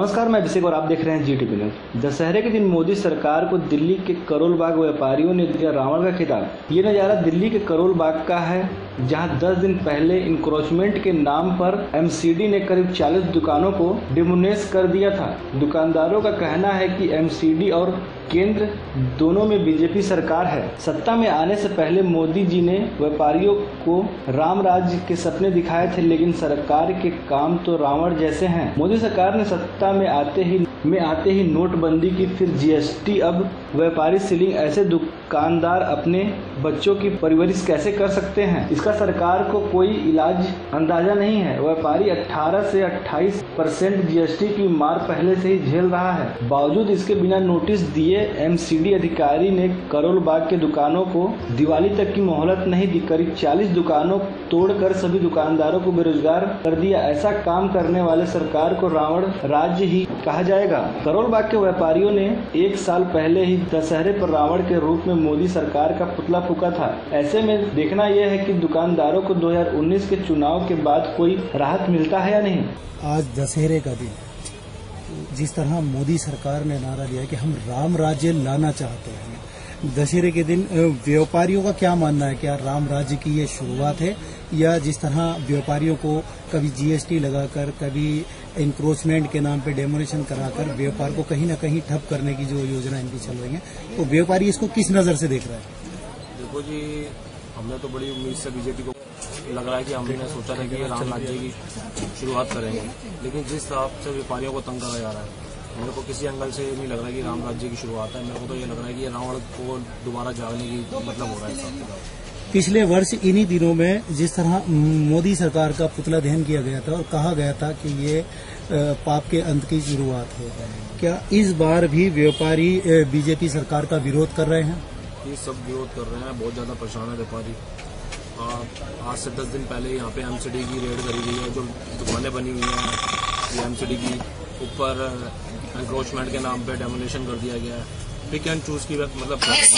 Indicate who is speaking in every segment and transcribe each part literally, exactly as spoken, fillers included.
Speaker 1: नमस्कार, मैं अभिषेक और आप देख रहे हैं जी टीवी न्यूज। दशहरे के दिन मोदी सरकार को दिल्ली के करोल बाग व्यापारियों ने दिया रावण का खिताब। ये नज़ारा दिल्ली के करोल बाग का है, जहां दस दिन पहले इंक्रोचमेंट के नाम पर एमसीडी ने करीब चालीस दुकानों को डिमोनेस कर दिया था। दुकानदारों का कहना है कि एमसीडी और केंद्र दोनों में बीजेपी सरकार है। सत्ता में आने से पहले मोदी जी ने व्यापारियों को राम राज्य के सपने दिखाए थे, लेकिन सरकार के काम तो रावण जैसे हैं। मोदी सरकार ने सत्ता में आते ही में आते ही नोटबंदी की, फिर जीएसटी, अब व्यापारी सीलिंग। ऐसे दुकानदार अपने बच्चों की परवरिश कैसे कर सकते हैं? इसका सरकार को कोई इलाज अंदाजा नहीं है। व्यापारी अठारह से अट्ठाईस परसेंट जीएसटी की मार पहले से ही झेल रहा है। बावजूद इसके बिना नोटिस दिए एमसीडी अधिकारी ने करोल बाग के दुकानों को दिवाली तक की मोहलत नहीं दी। करीब चालीस दुकानों तोड़कर सभी दुकानदारों को बेरोजगार कर दिया। ऐसा काम करने वाले सरकार को रावण राज्य ही कहा जाएगा। करोल बाग के व्यापारियों ने एक साल पहले ही दशहरे पर रावण के रूप में मोदी सरकार का पुतला फूंका था। ऐसे में देखना यह है कि दुकानदारों को दो हज़ार उन्नीस के चुनाव के बाद कोई राहत मिलता है या नहीं।
Speaker 2: आज दशहरे का दिन, जिस तरह मोदी सरकार ने नारा दिया कि हम राम राज्य लाना चाहते हैं, दशहरे के दिन व्यापारियों का क्या मानना है? क्या राम राज्य की ये शुरुआत है, या जिस तरह व्यापारियों को कभी जीएसटी लगाकर, कभी इंक्रोचमेंट के नाम पे डेमोनेशन कराकर व्यापार को कहीं ना कहीं ठप करने की जो योजना इनकी चल रही है, तो व्यापारी इसको किस नजर से देख रहा है?
Speaker 3: देखो जी, हमने तो बड़ी उम्मीद से बीजेपी को लग रहा है कि हमने सोचा था कि ये राम राज्य की शुरुआत करेंगे, लेकिन जिस हिसाब से व्यापारियों को तंग करा जा रहा है, मेरे को किसी एंगल से नहीं लग रहा है कि राम राज्य की शुरुआत है। मेरे को तो ये लग रहा है कि ये रावण को दोबारा जागने की मतलब हो रहा है।
Speaker 2: पिछले वर्ष इन्हीं दिनों में जिस तरह मोदी सरकार का पुतला दहन किया गया था और कहा गया था कि ये पाप के अंत की शुरुआत है, क्या इस बार भी व्यापारी बीजेपी सरकार का विरोध कर रहे हैं?
Speaker 3: ये सब विरोध कर रहे हैं, बहुत ज्यादा परेशान है व्यापारी। आज से दस दिन पहले यहाँ पे एमसीडी की रेड करी गई है, जो दुकानें बनी हुई हैं एमसीडी की ऊपर एनक्रोचमेंट के नाम पे डेमोनेशन कर दिया गया है। पिक एंड चूज की मतलब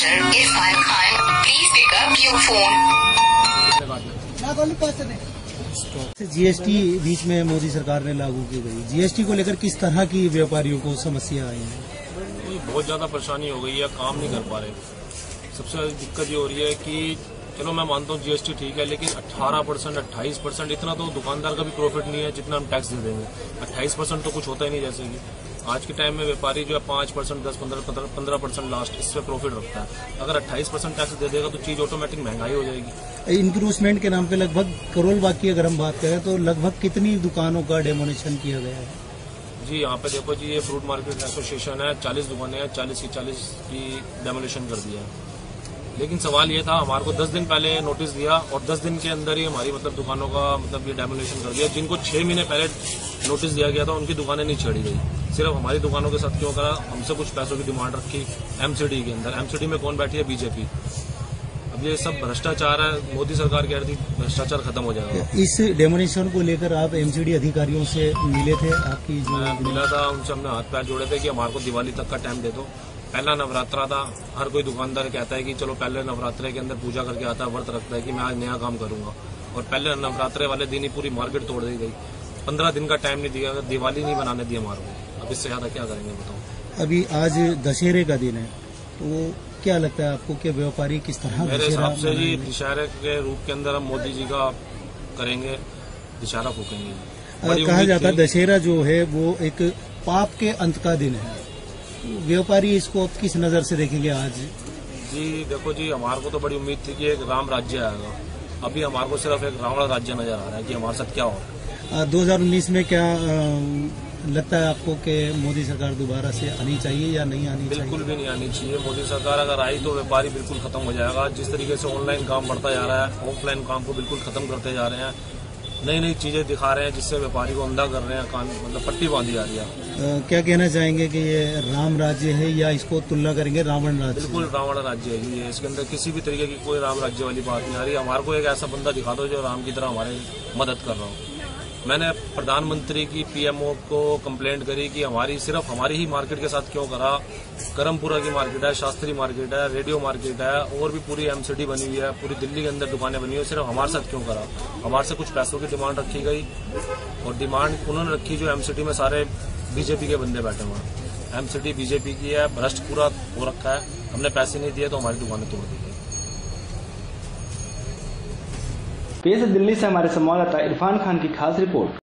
Speaker 2: जीएसटी बीच में मोदी सरकार ने लागू की गई। जीएसटी को लेकर किस तरह की व्यापारियों को समस्या आई है?
Speaker 3: बहुत ज्यादा परेशानी हो गई है, काम नहीं कर पा रहे। सबसे दिक्कत ये हो रही है कि चलो मैं मानता हूँ जीएसटी ठीक है, लेकिन अठारह परसेंट अट्ठाईस परसेंट इतना तो दुकानदार का भी प्रॉफिट नहीं है जितना हम टैक्स दे देंगे। अट्ठाईस परसेंट तो कुछ होता ही नहीं। जैसे कि आज के टाइम में व्यापारी जो है पांच परसेंट दस पंद्रह पंद्रह परसेंट लास्ट इससे प्रॉफिट रखता है। अगर अट्ठाईस परसेंट टैक्स दे देगा तो चीज ऑटोमेटिक महंगाई हो जाएगी।
Speaker 2: इंक्रोचमेंट के नाम पे लगभग करोल बाग की अगर हम बात करें तो लगभग कितनी दुकानों का डेमोनेशन किया गया है?
Speaker 3: जी यहाँ पे देखो जी, ये फ्रूट मार्केट एसोसिएशन है, चालीस दुकानें हैं, चालीस की चालीस की डेमोनेशन कर दिया है। लेकिन सवाल ये था, हमारे को दस दिन पहले नोटिस दिया और दस दिन के अंदर ही हमारी मतलब दुकानों का मतलब ये डेमोनेशन कर दिया। जिनको छह महीने पहले नोटिस दिया गया था उनकी दुकानें नहीं छेड़ी गई। सिर्फ हमारी दुकानों के साथ क्यों करा? हमसे कुछ पैसों की डिमांड रखी एमसीडी के अंदर। एमसीडी में कौन बैठी है? बीजेपी। अब ये सब भ्रष्टाचार है। मोदी सरकार कह रही थी भ्रष्टाचार खत्म हो जाएगा।
Speaker 2: इस डेमोनेशन को लेकर आप एमसीडी अधिकारियों से मिले थे? आपकी जो
Speaker 3: मिला था उनसे, हमने हाथ पैर जोड़े थे कि हमारे को दिवाली तक का टाइम दे दो। पहला नवरात्रा था, हर कोई दुकानदार कहता है कि चलो पहले नवरात्रे के अंदर पूजा करके आता है, व्रत रखता है कि मैं आज नया काम करूंगा, और पहले नवरात्रे वाले दिन ही पूरी मार्केट तोड़ दी गई। पंद्रह दिन का टाइम नहीं दिया, दिवाली नहीं बनाने दी हमारे को। अब इससे ज्यादा क्या करेंगे बताओ?
Speaker 2: अभी आज दशहरे का दिन है, तो क्या लगता है आपको कि व्यापारी किस तरह?
Speaker 3: मेरे हिसाब से जी दशहरे के रूप के अंदर हम मोदी जी का करेंगे, दशहरा फूकेंगे।
Speaker 2: कहा जाता है दशहरा जो है वो एक पाप के अंत का दिन है, व्यापारी इसको किस नजर से देखेंगे आज?
Speaker 3: जी देखो जी, हमारे को तो बड़ी उम्मीद थी कि एक राम राज्य आएगा। अभी हमारे को सिर्फ एक रावण राज्य नजर आ रहा है कि हमारे साथ क्या हो रहा है।
Speaker 2: दो हजार उन्नीस में क्या आ, लगता है आपको कि मोदी सरकार दोबारा से आनी चाहिए या नहीं आनी चाहिए?
Speaker 3: बिल्कुल भी नहीं आनी चाहिए। मोदी सरकार अगर आई तो व्यापारी बिल्कुल खत्म हो जाएगा। जिस तरीके से ऑनलाइन काम बढ़ता जा रहा है, ऑफलाइन काम को बिल्कुल खत्म करते जा रहे हैं। नई नई चीजें दिखा रहे हैं जिससे व्यापारी को अंधा कर रहे हैं, कान मतलब पट्टी बांधी जा रही है।
Speaker 2: आ, क्या कहना चाहेंगे कि ये राम राज्य है या इसको तुलना करेंगे रावण राज्य?
Speaker 3: बिल्कुल रावण राज्य है ये। इसके अंदर किसी भी तरीके की कोई राम राज्य वाली बात नहीं आ रही। हमारे को एक ऐसा बंदा दिखा दो जो राम की तरह हमारे मदद कर रहा हो। मैंने प्रधानमंत्री की पीएमओ को कंप्लेंट करी कि हमारी सिर्फ हमारी ही मार्केट के साथ क्यों करा। करमपुरा की मार्केट है, शास्त्री मार्केट है, रेडियो मार्केट है, और भी पूरी एमसीडी बनी हुई है, पूरी दिल्ली के अंदर दुकानें बनी हुई है, सिर्फ हमारे साथ क्यों करा? हमारे से कुछ पैसों की डिमांड रखी गई और डिमांड उन्होंने रखी जो एमसीडी में सारे बीजेपी के बंदे बैठे हुए हैं। एम सिटी बीजेपी की है, भ्रष्ट पूरा हो रखा है। हमने पैसे नहीं दिए तो हमारी दुकानें तोड़ दी गई।
Speaker 1: पेश है दिल्ली से हमारे संवाददाता इरफान खान की खास रिपोर्ट।